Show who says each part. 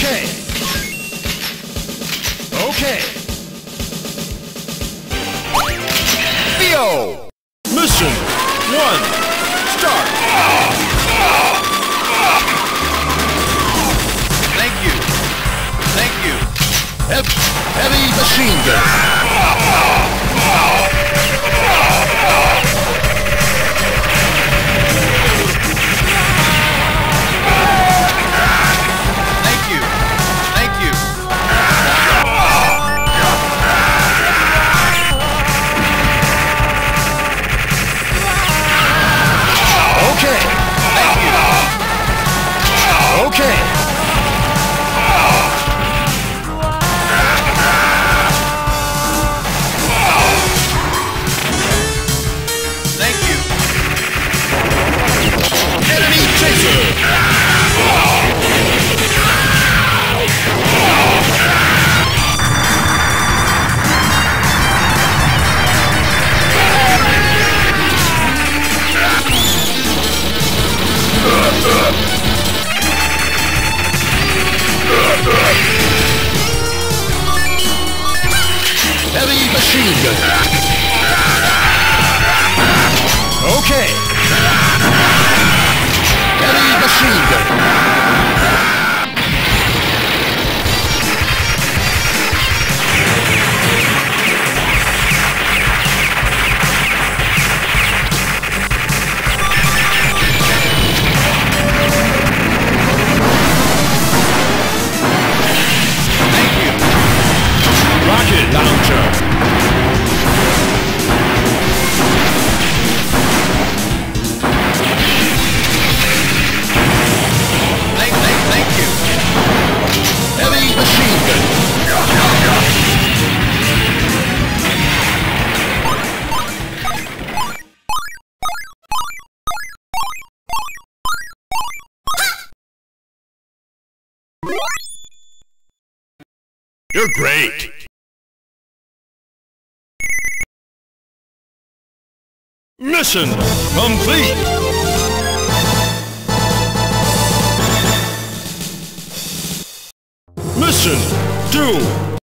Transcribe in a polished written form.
Speaker 1: Okay. Okay. Theo! Mission 1. Start!
Speaker 2: Thank you. Thank you.
Speaker 1: Heavy machine gun.
Speaker 2: Thank you. Thank you.
Speaker 1: Okay.
Speaker 2: Thank you.
Speaker 1: Okay.
Speaker 2: Thank you.
Speaker 1: Enemy chaser. Heavy machine gun. Okay. Heavy machine gun.
Speaker 2: Thank you.
Speaker 1: Rocket launcher.
Speaker 2: Thank you.
Speaker 1: Heavy machine gun. You're great. Mission complete. Mission